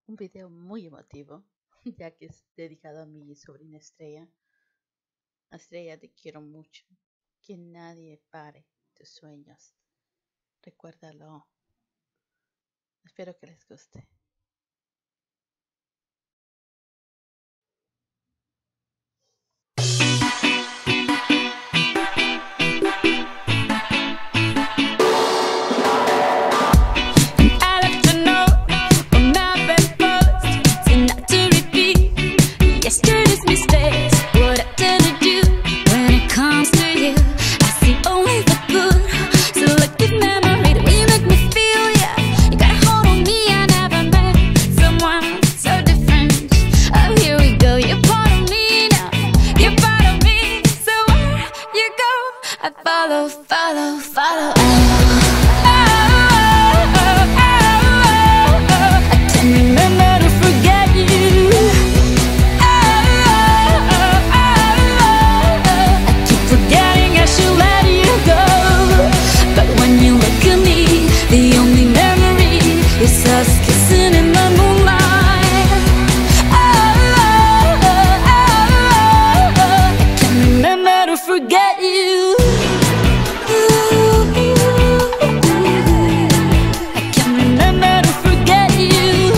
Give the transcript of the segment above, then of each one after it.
un video muy emotivo, ya que es dedicado a mi sobrina Estrella. Estrella, te quiero mucho. Que nadie pare tus sueños. Recuérdalo. Espero que les guste. Yesterday's mistakes, what I tend to do when it comes to you. I see only the good, selective memory the way you make me feel, yeah. You got a hold on me, I never met someone so different. Oh, here we go, you're part of me now, you're part of me. So where you go, I follow, follow, follow. I can't remember to forget you. The only memory is us kissing in the moonlight. I can't remember to forget you. I can't remember to forget you.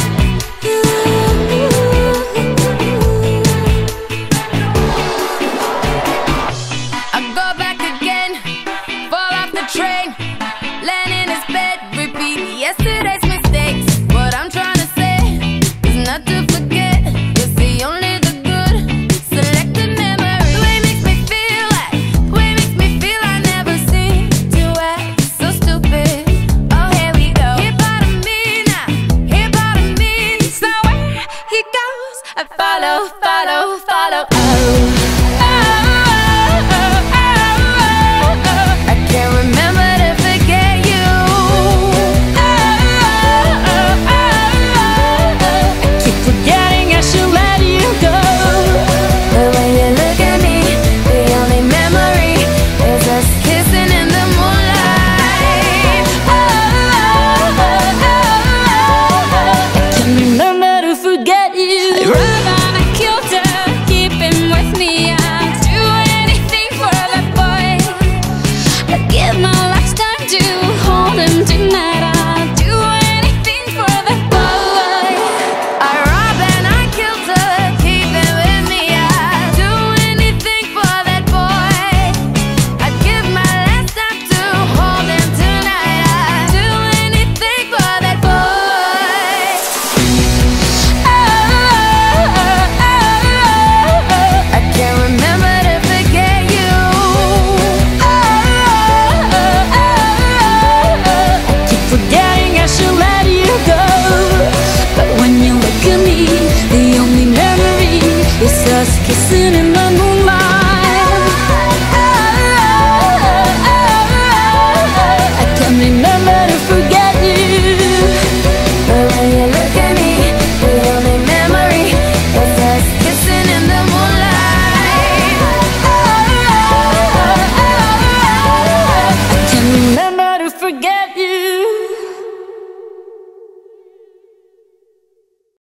I go back again, fall off the train, land in his bed, repeat yesterday's mistakes. What I'm trying to say is not to forget. You see only the good, selected memory. The way it makes me feel, like the way it makes me feel, I never seem to act so stupid. Oh, here we go. Here part of me now, here part of me. So where he goes, I follow, follow, follow. I can't remember to forget you. I keep forgetting I should let you go. But when you look at me, the only memory is us kissing in the moonlight. I can't remember to forget you. I run on a kilter, keep him with me. I'd do anything for that boy. I'd give my lifetime to hold him tonight. I'd do anything for that boy. I rob and I killed her, keep him with me. I'd do anything for that boy. I'd give my last time to hold him tonight. I'd do anything for that boy. I can't remember to forget you. I keep forgetting I should let you go. But when you look at me, the only memory is us kissing in